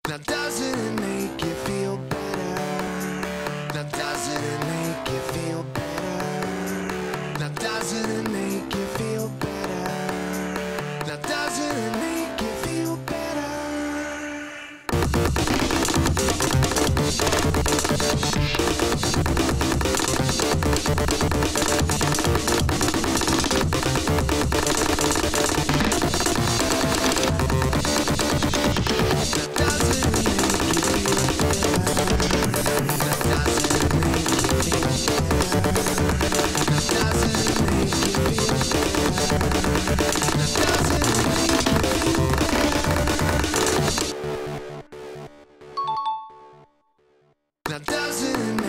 Now doesn't it make you feel better? Now doesn't it make you feel better? Now doesn't it make you feel better? Now doesn't it make you feel better? Now doesn't it